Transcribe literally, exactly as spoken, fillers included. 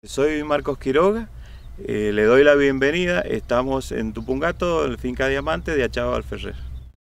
Soy Marcos Quiroga, eh, le doy la bienvenida. Estamos en Tupungato, en Finca Diamante de Achao Alferrer.